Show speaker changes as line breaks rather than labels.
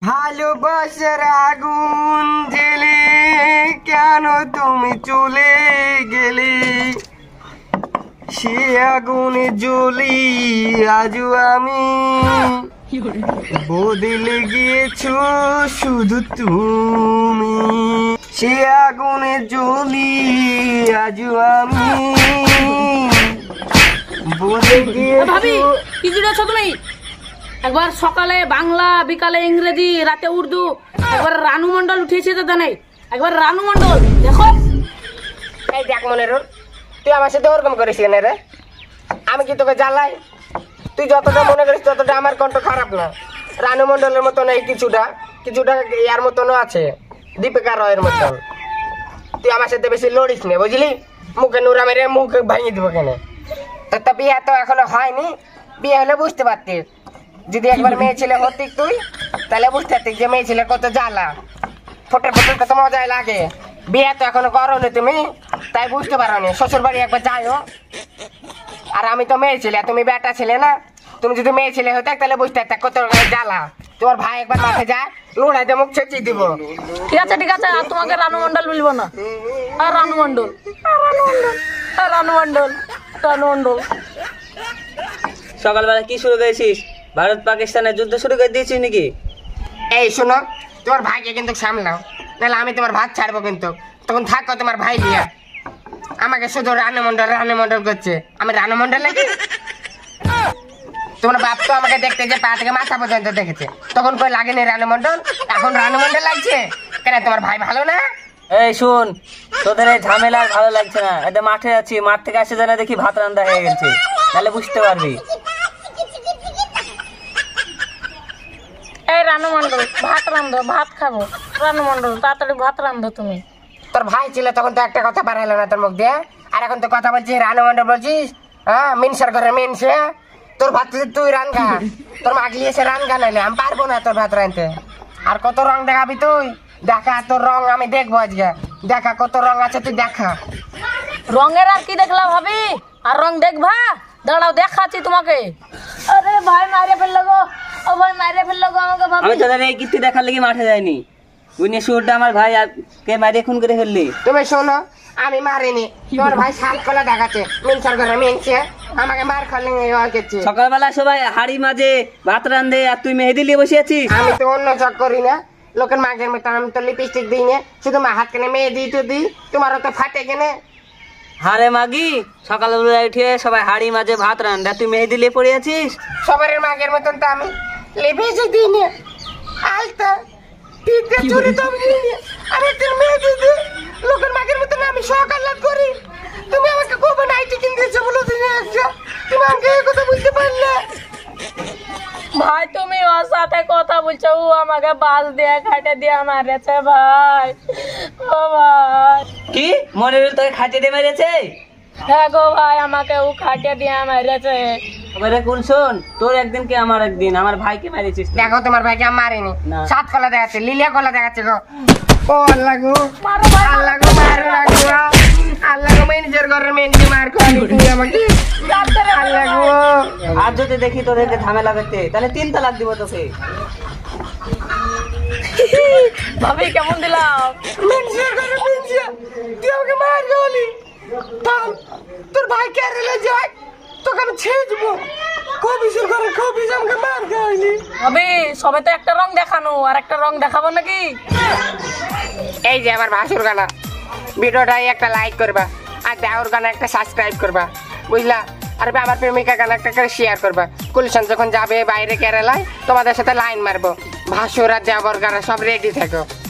ভালোবাসার আগুন জেলে কেন তুমি চলে গেলে, সে আগুনে জ্বলি আজও আমি, বদলে গিয়েছো শুধু তুমি, সে আগুনে জ্বলি আজও আমি, বদলে গিয়েছো।
কিছুটা আছো তুমি? একবার সকালে বাংলা, বিকালে ইংরেজি, রাতে উর্দু, একবার রানু মন্ডল উঠিয়েছে তো জানে, একবার রানু মন্ডল দেখো।
এই দেখ মনিরুল, তুই আমার সাথে ওরকম করিস কেন রে? আমি কি তোকে জ্বালাই? তুই যতটা মনে করিস ততটা আমার কণ্ঠ খারাপ না। রানু মন্ডলের মতন এই কিছুটা ইয়ার মতনও আছে, দীপিকা রয়ের মতন। তুই আমার সাথে বেশি লড়িস না, বুঝলি? মুখে নুরা মেরে মুখে ভাঙিয়ে দিব কেন? তোর তো বিয়ে তো এখনো হয়নি, বিয়ে হলে বুঝতে পারতিস। যদি একবার মেয়ে ছেলে হতি তুই, তাহলে বুঝতে পারতিস যে মেয়ে ছেলে কত জ্বালা, ফোটে ফোটে কত মজাই লাগে। বিয়ে তো এখনো করোনি তুমি, তাই বুঝতে পারো নি। শ্বশুর বাড়ি একবার যাইও। আর আমি তো মেয়ে ছেলে, তুমি বেটা ছেলে না। তুমি যদি মেয়ে ছেলে হতে তাহলে বুঝতে পারতে কত জ্বালা। তোমার ভাই একবার মাঠে যায়, লুড়াইতে মুখ ছেঁচিয়ে দিব।
ঠিক আছে ঠিক আছে, আর তোমাকে রানু মন্ডল বলবো না। আর রানু মন্ডল, রানু মন্ডল, রানু মন্ডল।
সকালবেলা কি শুরু করেছিস? ভারত পাকিস্তানের যুদ্ধ শুরু করে দিয়েছিস নাকি?
এই শোনো, তোমার ভাইকে কিন্তু সামলাও, নাহলে আমি তোমার ভাত ছাড়বো কিন্তু। তখন থাকো তোমার ভাই নিয়ে। আমাকে শুধু রানু মন্ডল করছে। আমি রানু মন্ডল নাকি? তোমার বাপ তো আমাকে দেখতে যে পা থেকে মাথা পর্যন্ত দেখেছে, তখন কই লাগেনি রানু মন্ডল, এখন রানু মন্ডল লাগছে কেন? তোমার ভাই ভালো না?
এই শুন, তোদের এই ঝামেলা আর ভালো লাগছে না। এটা মাঠে আছি, মাঠ থেকে আসে জানা দেখি ভাত রান্না হয়ে গেছে, তাহলে বুঝতে পারবি।
এই রানু মন্ডল, ভাত রান্ধো, ভাত খাবো। রানু মন্ডল, তাড়াতাড়ি ভাত রান্ধো তুমি।
তোর ভাই ছিল তখন তো একটা কথা বার হলো না তোর মুখ দিয়ে, আর এখন তো কথা বলছিস রানু মন্ডল বলছিস। হ্যাঁ, মিনসার ঘরে মিনসে তোর ভাত তুই রান খা, তোর মাগলি এসে রান খা, নাইলে আমি পারবো না তোর ভাত রানতে। আর কত রং দেখাবি তুই? দেখা তোর রং আমি দেখবো আজকে। দেখা কত রং আছে তুই দেখা।
রঙের আর কি দেখলা ভাবি? আর রং দেখবা? দাঁড়াও দেখাচ্ছি তোমাকে। আরে ভাই মারে ফেললো গো, ও ভাই মারে ফেললো গো আমাকে ভাবি।
আমি তোদের এই কীর্তি দেখার লেগে মাঠে যাইনি। বুঝলি সুরটা আমার ভাই, আর কে মারে খুন করে ফেললি?
তুমি শোনো, আমি মারিনি। তোর ভাই শাল কলা দেখাচ্ছে, মিনসার ঘরে মিনছে, আমাকে মার খালি গেছে।
সকালবেলা সবাই হাড়ি মাঝে ভাত রান্ধে, আর তুই মেহেদি নিয়ে বসে আছিস।
আমি তো অন্য চক করি না, লোকের মাগের মতো আমি তো লিপস্টিক দিই না, শুধু মা হাত কেনে মেয়ে দিই তো দিই। তোমারও তো ফাটে কেনে।
হারে মাগি, সকালবেলা উঠে সবাই হাড়ি মাঝে ভাত রান্ধে, তুই মেহেদি নিয়ে পড়ে আছিস।
সবার মাগের মতন তো আমি লিপস্টিক দিই না, আলতা পিঠে চুরি তো আমি দিই না। আমি একজন মেয়ে দিদি, লোকের মাগের মতন আমি সকাল করি। তুমি আমাকে কবে নাইটি কিনে দিয়েছো বলো দিনে একটা? তুমি আমাকে এই কথা বুঝতে পারলে?
ভাই তুমি ওর সাথে কথা বলছো, ও আমাকে বাস দিয়ে খাটে দিয়ে মারেছে ভাই। ও ভাই
কি মনিরুল তোকে খাটিয়ে দিয়ে মেরেছে?
হ্যাঁ গো ভাই, আমাকে ও খাটিয়ে দিয়ে মেরেছে।
এবারে কুল শোন, তোর একদিন কি আমার একদিন, আমার ভাইকে মেরেছিস।
দেখো তোমার ভাইকে আমি মারিনি, সাত কলা দেখাচ্ছে, লিলিয়া কলা দেখাচ্ছে গো। ও আল্লাহ গো,
মারো ভাই,
আল্লাহ গো, মারো না গো, আল্লাহ গো, ম্যানেজার ঘরের মেনকে মার খাওয়ালি তুই আমাকে। আল্লাহ গো,
আর যদি দেখি তোদেরকে ঝামেলা করতে, তাহলে 3 তালাক দিব তোকে।
ভাবি কেমন দিলাম?
ম্যানেজার ঘরের মেনছে, তুই আমাকে মার খাওয়ালি। তোর ভাই কেরালে যায়, তোকে আমি ছেড়ে দেবো। কবিসের ঘরে কবিস আমাকে মার খাওয়ালি।
ভাবি সবে তো একটা রং দেখানো, আর একটা রং দেখাবো নাকি?
এই যে আমার ভাসুর গানা, ভিডিওটাই একটা লাইক করবা, আর দেওর গানা একটা সাবস্ক্রাইব করবা, বুঝলা? আর আমার প্রেমিকা গানা একটা করে শেয়ার করবা। কুলশন যখন যাবে বাইরে কেরালায়, তোমাদের সাথে লাইন মারবো। ভাসুর আর দেওয়ার গানা সব রেডি থাকো।